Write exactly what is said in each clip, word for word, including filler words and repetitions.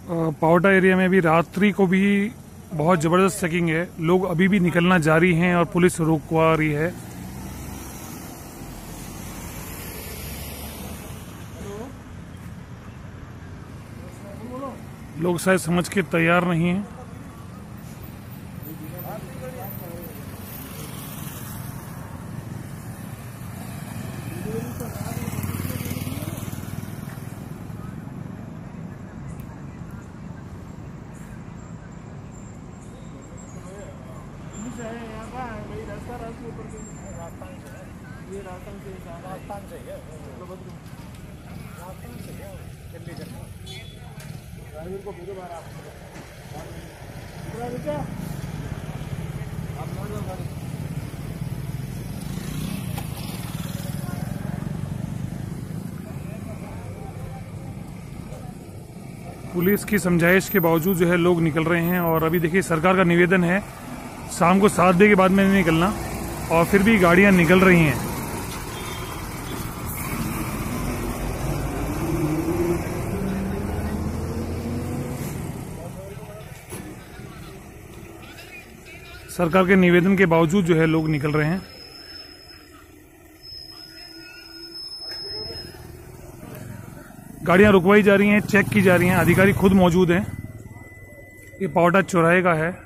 Pawta area में भी रात्रि को भी बहुत ज़बरदस्त चेकिंग है। लोग अभी भी निकलना जारी हैं और पुलिस रोकवा रही है। लोग शायद समझ के तैयार नहीं हैं। ये राजस्थान से राजस्थान से है राजस्थान से है दिल्ली करना ड्राइवर को भेजो बाहर आप बेटा आप लो लो गाड़ी। पुलिस की समझाइश के बावजूद जो है लोग निकल रहे हैं। और अभी देखिए सरकार का निवेदन है शाम को सात बजे के बाद में नहीं निकलना, और फिर भी गाड़ियां निकल रही हैं। सरकार के निवेदन के बावजूद जो है लोग निकल रहे हैं। गाड़ियां रुकवाई जा रही हैं, चेक की जा रही हैं, अधिकारी खुद मौजूद हैं। ये पावटा चौराहे का है।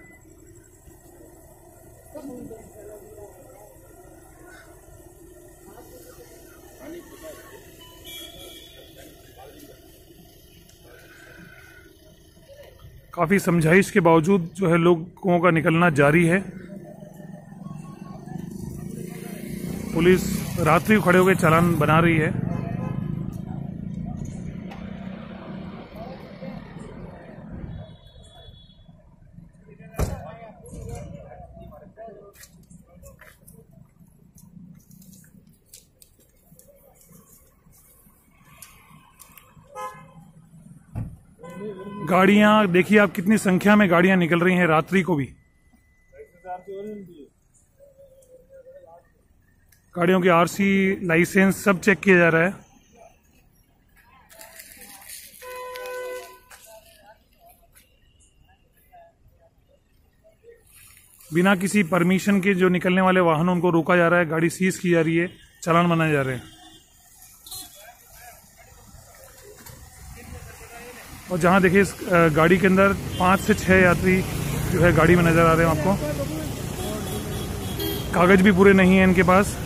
काफी समझाइश के बावजूद जो है लोगों का निकलना जारी है। पुलिस रात्रि खड़े होकर चालान बना रही है। गाड़ियां देखिए आप कितनी संख्या में गाड़ियां निकल रही हैं रात्रि को भी। गाड़ियों के आरसी लाइसेंस सब चेक किया जा रहा है। बिना किसी परमिशन के जो निकलने वाले वाहनों उनको रोका जा रहा है, गाड़ी सीज की जा रही है, चालान बनाए जा रहे हैं। और जहां देखिए इस गाड़ी के अंदर पांच से छह यात्री जो है गाड़ी में नजर आ रहे हैं आपको। कागज भी पूरे नहीं है इनके पास।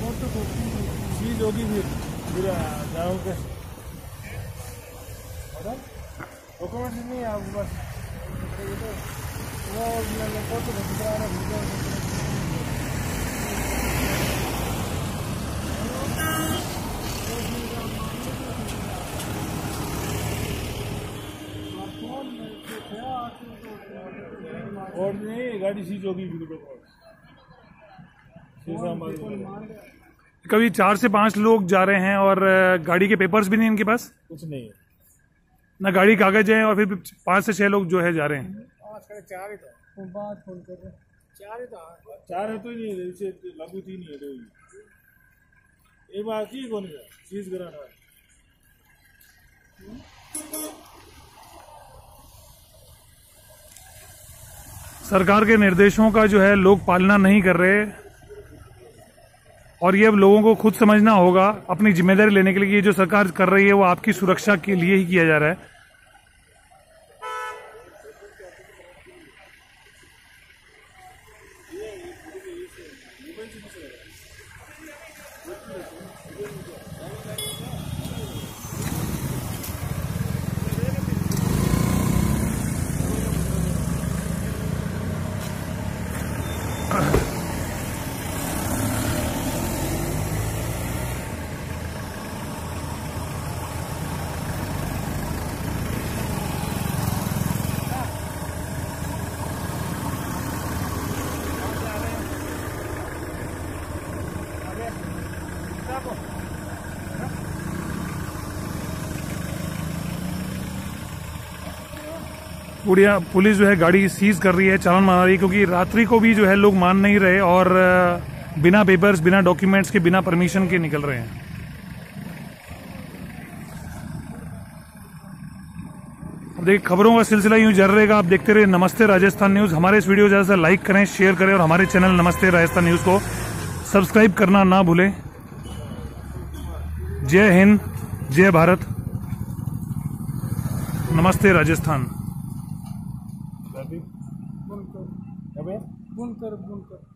और नहीं गाड़ी सीज होगी। कभी चार से पांच लोग जा रहे हैं और गाड़ी के पेपर्स भी नहीं इनके पास, कुछ नहीं है ना गाड़ी कागज है, और फिर पांच से छह लोग जो है जा रहे हैं। चार ही तो बात फोन कर रहे चार ही तो चार है तो नहीं है, इसे लागू तीन ही है तो ये बात की कौन है चीज कराना है। सरकार के निर्देशों का जो है लोग पालना नहीं कर रहे, और ये अब लोगों को खुद समझना होगा अपनी जिम्मेदारी लेने के लिए। ये जो सरकार कर रही है वो आपकी सुरक्षा के लिए ही किया जा रहा है। पुड़िया पुलिस जो है गाड़ी सीज कर रही है, चालान मार रही है, क्योंकि रात्रि को भी जो है लोग मान नहीं रहे और बिना पेपर्स, बिना डॉक्यूमेंट्स के, बिना परमिशन के निकल रहे हैं। अब देख खबरों का सिलसिला यूं जारी रहेगा। आप देखते रहिए नमस्ते राजस्थान न्यूज। हमारे इस वीडियो ज्यादा से लाइक करें, शेयर करें और हमारे चैनल नमस्ते राजस्थान न्यूज को सब्सक्राइब करना ना भूलें। जय हिंद, जय भारत, नमस्ते राजस्थान। बुनकर बुनकर